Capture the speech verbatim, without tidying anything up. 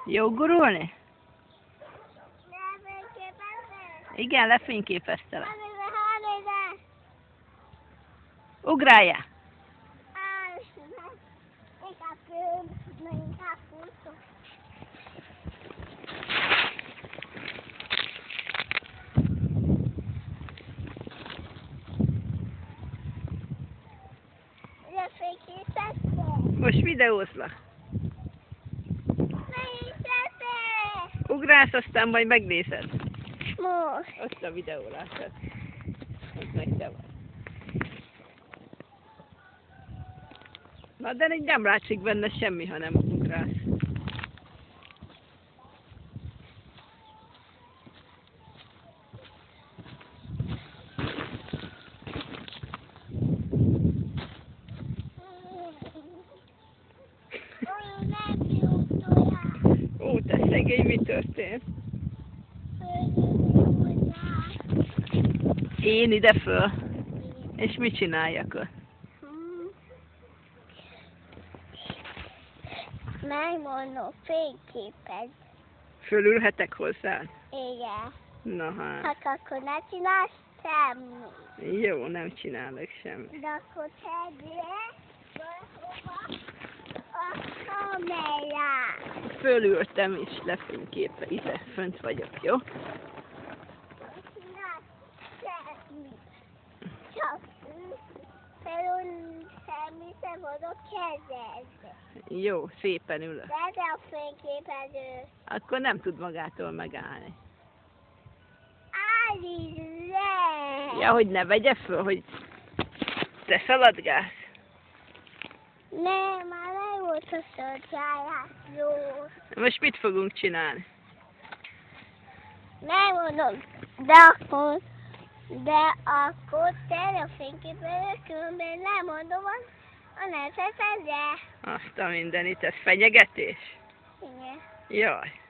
Jó gurulni? Lefényképeztél? Igen, lefényképeztelek. Hallod, hallod! Ugráljál! Inkább főn, inkább futok. Lefényképeztél? Most videózlak. Lefényképeztél? Ugrálsz, aztán majd megnézed. Most. Ott a videó, látod. Ott meg te vagy. Na, de így nem látszik benne semmi, ha nem ugrálsz. Ó, te szegény, mi történt? Én ide föl. És mit csináljak ott? Megmondom, fényképez. Fölülhetek hozzá? Igen. Na hát. Hát akkor ne csinálsz semmit. Jó, nem csinálok semmit. De akkor tedd le valahova a kamerát. Fölültem és lefényképe, ide fönt vagyok, jó? Ne csinálsz semmit. Csak felül semmit nem oda kezed. Jó, szépen ülök. Vedd a fényképezőt. Akkor nem tud magától megállni. Állítsd le! Ja, hogy ne vegye föl, hogy te szaladgálsz. Nem, már nem volt a szolgáját, jó. Most mit fogunk csinálni? Nem mondom, de akkor, de akkor te a fényképezőt, különben nem mondom, a ne teszed le. Azt a mindenit, ez fenyegetés? Igen. Jaj.